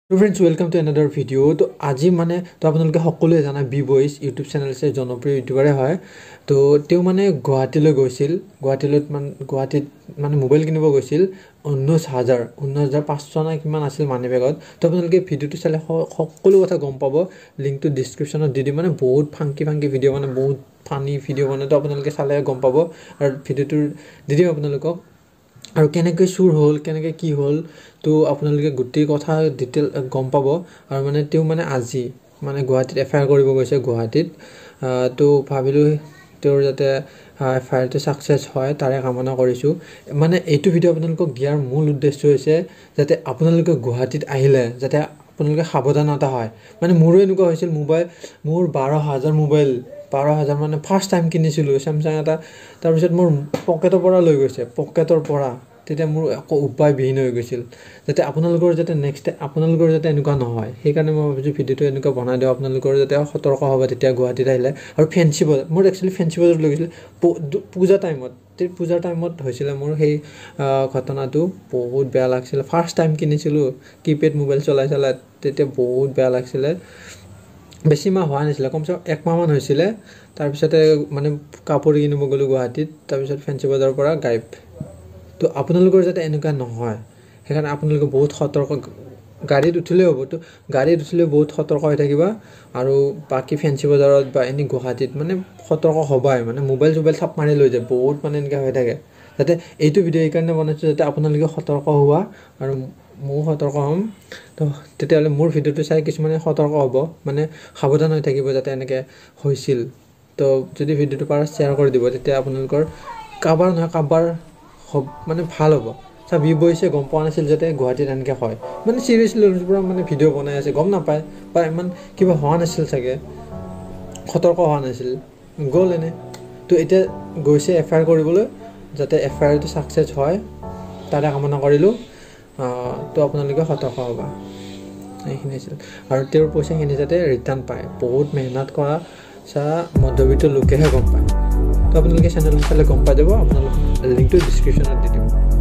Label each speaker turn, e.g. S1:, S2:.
S1: So friends, welcome to another video. तो आज माने तो आपनलोके সকলোৱে জানা বি বয়েজ ইউটিউব চেনেল আছে জনপ্ৰিয় ইউটিউবাৰে হয় তো তেও মানে গুৱাহাটীলৈ গৈছিল গুৱাহাটীত মানে মোবাইল কিনিব গৈছিল 19500 না কিমান আছিল মানি বেগত তো আপোনালোকে ভিডিওটো চালে সকলো কথা গম পাব লিংকটো ডেসক্ৰিপচনত দি দিম মানে বহুত ফাংকি ভিডিও মানে বহুত ফানি ভিডিও মানে তো আপোনালোকে চালে গম পাব আৰু ভিডিওটো দি দিম আপোনালোকক আৰু কেনেকৈ চুৰ হল কেনেকৈ কি হল তো আপোনালোকে গুটি কথা ডিটেইল গম পাব আৰু মানে তেও মানে আজি মানে গুৱাহাটীত এফআইআৰ কৰিব গৈছে গুৱাহাটীত তো ভাবিলো তেৰ যাতে এফআইআৰ টো সাকসেস হয় তাৰে কামনা কৰিছো মানে এইটো ভিডিও আপোনালোকক দিয়াৰ মূল উদ্দেশ্য হৈছে যাতে আপোনালোকে গুৱাহাটীত আহিলে যাতে আপোনালোকে সাৱধানতা হয় মানে মোৰো এনেকুৱা হৈছিল মোবাইল মোৰ 12000 মোবাইল 12000 মানে ফার্স্ট টাইম কিনিছিলো স্যামসাং এটা তাৰ পিছত মোৰ পকেটৰ পৰা লৈ গৈছে পকেটৰ পৰা তেতিয়া মোৰ একো উপায় বিহীন হৈ গৈছিল যাতে আপোনালোকৰ যাতে নেক্সট আপোনালোকৰ যাতে এনেকুৱা নহয় সেইকাৰণে মই ভাবিছো ভিডিওটো এনেকুৱা বনাই দিও আপোনালোকৰ যাতে সতৰ্ক হ'ব তেতিয়া গুৱাহাটীত আহিলে আৰু ফেন্সি বজাৰ মোৰ একচুয়ালি ফেন্সি বজাৰ লৈ গৈছিল পূজা টাইমত হৈছিল মোৰ সেই ঘটনাটো বহুত বেয়া লাগিছিল ফার্স্ট টাইম কিনিছিলো কিপ্যাড মোবাইল চলাই তেতিয়া বহুত বেয়া লাগিছিল বেছি মাহ হোৱা নাছিল কমসে কম এক মাহ মান হৈছিল তাৰ পিছতে মানে কাপোৰ কিনিব গলো গুৱাহাটীত তাৰ পিছত ফেন্সি বজাৰৰ পৰা গায়ব তো আপোনালোকৰ যাতে এনেকুৱা নহয় হেকাৰণে আপোনালোকে বহুত সতৰ্ক গাড়ীত উঠিলে হ'ব তো গাড়ীত উঠিলে বহুত সতৰ্ক হৈ থাকিবা আৰু বাকি ফেন্সি বজাৰত বা এনি গুৱাহাটীত মানে সতৰ্ক হবাই মানে মোবাইল চাপ মাৰি লৈ যায় বহুত মানে এনেকা হৈ থাকে যাতে এইটো ভিডিও এই কাৰণে বনাইছো যাতে আপোনালোকে সতৰ্ক হোৱা আৰু মও সতৰ্ক হম তো তেতিয়ালে মোৰ ভিডিওটো চাই কিছুমানে সতৰ্ক হ'ব মানে সাৱধান হৈ থাকিব যাতে এনেকে হৈছিল তো যদি ভিডিওটো পাৰা শেয়াৰ কৰি দিব তেতিয়া আপোনালোকৰ কাবাৰ নহয় কাবাৰ মানে ভাল হ'ব সব বি বয়েছে গম পোৱা নাছিল যাতে গুৱাহাটীত এনেকে হয় মানে সিৰিয়াসলি পুৰা মানে ভিডিও বনাই আছে গম নাপায় বা ইমান কিবা হোৱা নাছিল চাগে সতৰ্ক হোৱা নাছিল গল এনে তো এটা গৈছে এফআইআৰ কৰিবলৈ যাতে এফআইআৰ টো সাকসেস হয় তাৰে কামনা কৰিলো তো আপোনালোকে সতৰ্ক হ'বা এইখিনি আছিল আৰু তেওঁৰ পইচাখিনি যাতে ৰিটাৰ্ণ পায় বহুত মেহনত কৰা মধ্যবিত্ত লোকেহে গম পায় তো আপোনালোকে চেনেলটো চালে গম পাই যাব আপোনালোক লিংকটো ডেসক্ৰিপচনত দি দিম